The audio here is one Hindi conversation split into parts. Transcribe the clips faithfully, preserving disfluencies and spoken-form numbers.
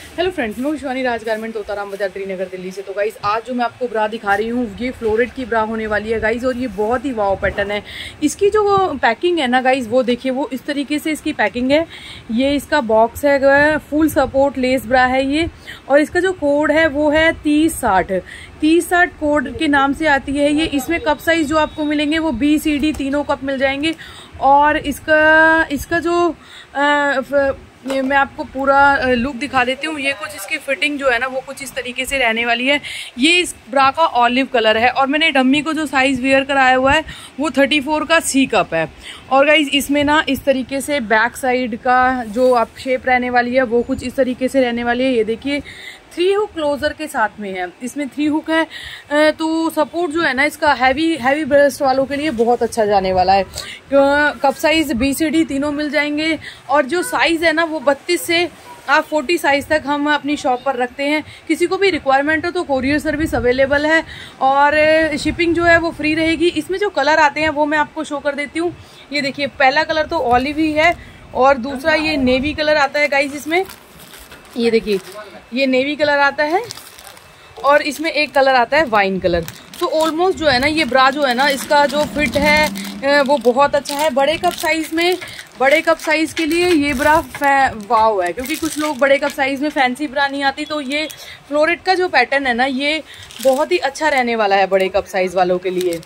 हेलो फ्रेंड्स, मैं शिवानी राज गारमेंट तोताराम बाजार त्रिनगर दिल्ली से। तो गाइस आज जो मैं आपको ब्रा दिखा रही हूँ ये फ्लोरेट की ब्रा होने वाली है गाइस, और ये बहुत ही वाव पैटर्न है। इसकी जो पैकिंग है ना गाइस, वो देखिए, वो इस तरीके से इसकी पैकिंग है। ये इसका बॉक्स है, फुल सपोर्ट लेस ब्रा है ये, और इसका जो कोड है वो है तीस साठ तीस साठ कोड के नाम से आती है ये। इसमें कप साइज जो आपको मिलेंगे वो बी सी डी तीनों कप मिल जाएंगे। और इसका इसका जो आ, ये मैं आपको पूरा लुक दिखा देती हूँ। ये कुछ इसकी फिटिंग जो है ना वो कुछ इस तरीके से रहने वाली है। ये इस ब्रा का ऑलिव कलर है, और मैंने डम्मी को जो साइज़ वेयर कराया हुआ है वो चौंतीस का सी कप है। और गाइज इसमें ना इस तरीके से बैक साइड का जो आप शेप रहने वाली है वो कुछ इस तरीके से रहने वाली है। ये देखिए थ्री हुक क्लोजर के साथ में है, इसमें थ्री हुक है, तो सपोर्ट जो है ना इसका हैवी हैवी ब्रेस्ट वालों के लिए बहुत अच्छा जाने वाला है। Cup size B C D तीनों मिल जाएंगे, और जो साइज़ है ना वो बत्तीस से आप चालीस साइज़ तक हम अपनी शॉप पर रखते हैं। किसी को भी रिक्वायरमेंट हो तो कोरियर सर्विस अवेलेबल है, और शिपिंग जो है वो फ्री रहेगी। इसमें जो कलर आते हैं वो मैं आपको शो कर देती हूँ। ये देखिए पहला कलर तो ऑलिव ही है, और दूसरा ये नेवी कलर आता है गाइज इसमें। ये देखिए ये नेवी कलर आता है, और इसमें एक कलर आता है वाइन कलर। तो ऑलमोस्ट जो है ना ये ब्रा जो है ना इसका जो फिट है वो बहुत अच्छा है। बड़े कप साइज में, बड़े कप साइज के लिए ये ब्रा वाव है, क्योंकि कुछ लोग बड़े कप साइज में फैंसी ब्रा नहीं आती, तो ये फ्लोरेट का जो पैटर्न है ना ये बहुत ही अच्छा रहने वाला है बड़े कप साइज वालों के लिए।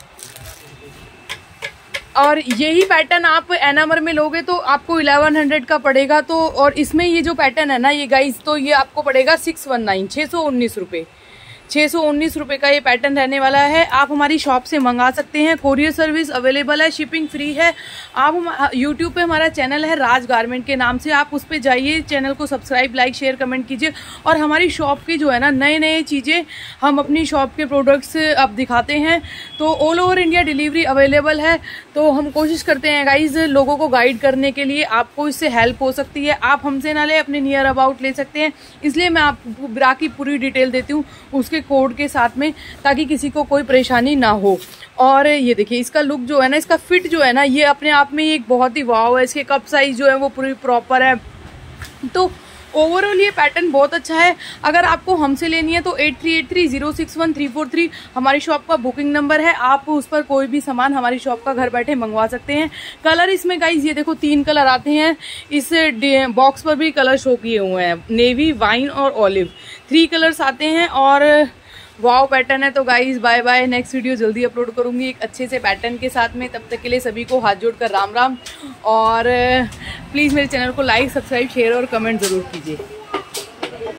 और यही पैटर्न आप एनामर में लोगे तो आपको ग्यारह सौ का पड़ेगा। तो और इसमें ये जो पैटर्न है ना ये गाइस, तो ये आपको पड़ेगा सिक्स वन नाइन छः सौ उन्नीस रुपये छः सौ उन्नीस रुपये का ये पैटर्न रहने वाला है। आप हमारी शॉप से मंगा सकते हैं, कोरियर सर्विस अवेलेबल है, शिपिंग फ्री है। आप यूट्यूब पे हमारा चैनल है राज गारमेंट के नाम से, आप उस पर जाइए, चैनल को सब्सक्राइब लाइक शेयर कमेंट कीजिए। और हमारी शॉप की जो है ना नए नए चीज़ें हम अपनी शॉप के प्रोडक्ट्स अब दिखाते हैं। तो all over India delivery available है। तो हम कोशिश करते हैं गाइज लोगों को गाइड करने के लिए, आपको इससे हेल्प हो सकती है। आप हमसे ना ले, अपने नियर अबाउट ले सकते हैं, इसलिए मैं आपको ब्रा की पूरी डिटेल देती हूँ उसके कोड के साथ में, ताकि किसी को कोई परेशानी ना हो। और ये देखिए इसका लुक जो है ना, इसका फिट जो है ना ये अपने आप में एक बहुत ही वाव है। इसके कप साइज जो है वो पूरी प्रॉपर है। तो ओवरऑल ये पैटर्न बहुत अच्छा है। अगर आपको हमसे लेनी है तो eight three eight three zero six one three four three हमारी शॉप का बुकिंग नंबर है। आप उस पर कोई भी सामान हमारी शॉप का घर बैठे मंगवा सकते हैं। कलर इसमें गाइज ये देखो तीन कलर आते हैं, इस बॉक्स पर भी कलर शो किए हुए हैं, नेवी, वाइन और ऑलिव, थ्री कलर्स आते हैं। और वाव पैटर्न है। तो guys bye bye, next video जल्दी अपलोड करूंगी एक अच्छे से पैटर्न के साथ में। तब तक के लिए सभी को हाथ जोड़कर राम राम, और प्लीज़ मेरे चैनल को लाइक सब्सक्राइब शेयर और कमेंट ज़रूर कीजिए।